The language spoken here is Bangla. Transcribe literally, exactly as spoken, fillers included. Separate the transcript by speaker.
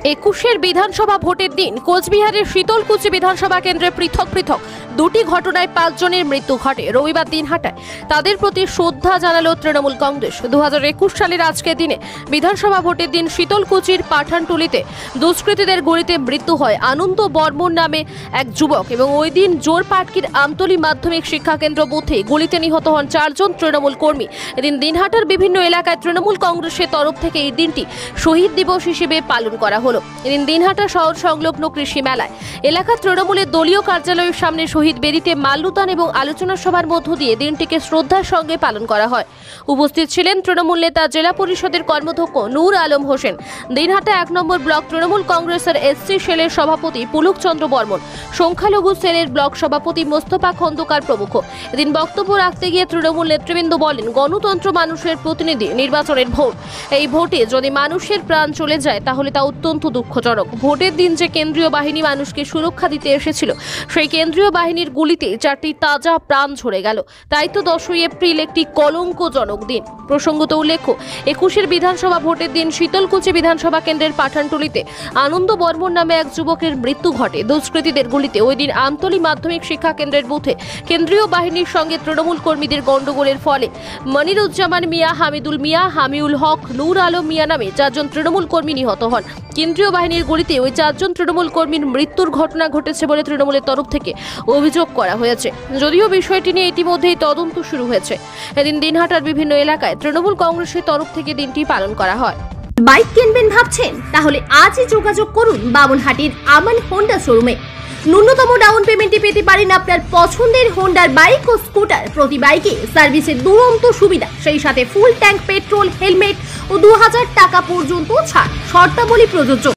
Speaker 1: একুশের বিধানসভা ভোটের দিন কোচবিহারের শীতলকুচি বিধানসভা কেন্দ্রে পৃথক পৃথক দুটি ঘটনায় পাঁচজনের মৃত্যু ঘটে। রবিবার দিনহাটায় তাদের প্রতি শ্রদ্ধা জানালো তৃণমূল কংগ্রেস। দু হাজার একুশ সালের আজকের দিনে বিধানসভা ভোটের দিন শীতলকুচির পাঠানটুলিতে দুষ্কৃতীদের গুলিতে মৃত্যু হয় আনন্দ বর্মন নামে এক যুবক এবং ওই দিন জোরপাটকির আমতলী মাধ্যমিক শিক্ষা কেন্দ্র বুথে গুলিতে নিহত হন চারজন তৃণমূল কর্মী। এদিন দিনহাটার বিভিন্ন এলাকায় তৃণমূল কংগ্রেসের তরফ থেকে এই দিনটি শহীদ দিবস হিসেবে পালন করা হলো। এদিন দিনহাটা শহর সংলগ্ন কৃষি মেলায় এলাকার তৃণমূলের দলীয় কার্যালয়ের সামনে শহীদ বেদিতে মাল্যদান এবং আলোচনা সভার মধ্য দিয়ে দিনটিকে শ্রদ্ধার সঙ্গে পালন করা হয়। উপস্থিত ছিলেন তৃণমূল নেতা জেলা পরিষদের কর্মাধ্যক্ষ নূর আলম হোসেন, দিনহাটা এক নম্বর ব্লক তৃণমূল কংগ্রেসের এসসি সেলের সভাপতি পুলক চন্দ্র বর্মন, সংখ্যালঘু সেলের ব্লক সভাপতি মোস্তফা খন্দকার প্রমুখ। এদিন বক্তব্য রাখতে গিয়ে তৃণমূল নেতৃবৃন্দ বলেন, গণতন্ত্র মানুষের প্রতিনিধি, নির্বাচনের ভোট। এই ভোটে যদি মানুষের প্রাণ চলে যায় তাহলে তা অত্যন্ত দুঃখজনক। ভোটের দিন যে কেন্দ্রীয় বাহিনী মানুষকে সুরক্ষা দিতে এসেছিল সেই কেন্দ্রীয় বাহিনীর গুলিতে চারটি তাজা প্রাণ ঝরে গেল। তাই তো দশই এপ্রিল একটি কলঙ্কজনক দিন। প্রসঙ্গত উল্লেখ্য, একুশের বিধানসভা ভোটের দিন শীতলকুচি বিধানসভা কেন্দ্রের পাঠানটুলিতে আনন্দ বর্মন নামে এক যুবকের মৃত্যু ঘটে দুষ্কৃতীদের গুলিতে। ওই দিন আমতলী মাধ্যমিক শিক্ষা কেন্দ্রের বুথে কেন্দ্রীয় বাহিনীর সঙ্গে তৃণমূল কর্মীদের গন্ডগোলের ফলে মনিরুজ্জামান মিয়া, হামিদুল মিয়া, হামিউল হক, নূর আলম মিয়া নামে চারজন তৃণমূল কর্মী নিহত হন। কেন্দ্রীয় বাহিনীর গুলিতে ওই চারজন তৃণমূল কর্মীর মৃত্যুর ঘটনা ঘটেছে বলে তৃণমূলের তরফ থেকে অভিযোগ করা হয়েছে, যদিও বিষয়টি নিয়ে ইতিমধ্যেই তদন্ত শুরু হয়েছে। এদিন দিনহাটার বিভিন্ন এলাকায় তৃণমূল কংগ্রেসের তরফ থেকে দিনটি পালন করা হয়।
Speaker 2: বাইক কিনবেন ভাবছেন? তাহলে আজই যোগাযোগ করুন বামনহাটির আমান হোন্ডা শোরুমে। ন্যূনতম ডাউন পেমেন্টে পেতে পারেন আপনার পছন্দের হোন্ডার বাইক ও স্কুটার। প্রতি বাইকে সার্ভিসের দুরন্ত সুবিধা, সেই সাথে ফুল ট্যাঙ্ক পেট্রোল, হেলমেট ও দু হাজার টাকা পর্যন্ত ছাড়। শর্তাবলী প্রযোজ্য।